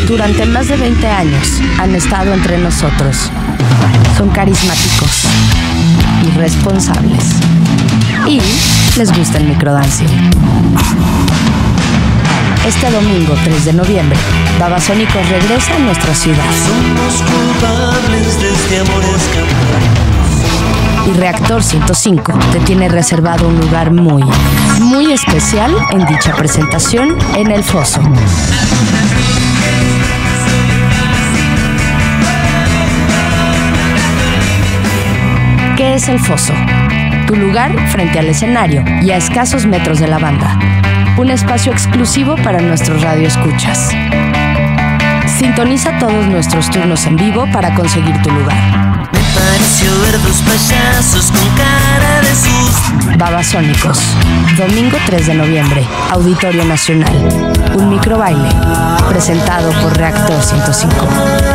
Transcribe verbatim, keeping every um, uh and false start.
Durante más de veinte años han estado entre nosotros. Son carismáticos y responsables. Y les gusta el microdancing. Este domingo tres de noviembre, Babasónicos regresa a nuestra ciudad. Somos culpables de este amor escapado. Y Reactor ciento cinco te tiene reservado un lugar muy, muy especial en dicha presentación en El Foso. ¿Qué es El Foso? Tu lugar frente al escenario y a escasos metros de la banda. Un espacio exclusivo para nuestros radioescuchas. Sintoniza todos nuestros turnos en vivo para conseguir tu lugar. Me pareció ver dos payasos con cara de susto. Babasónicos, domingo tres de noviembre, Auditorio Nacional. Un microbaile, presentado por Reactor ciento cinco.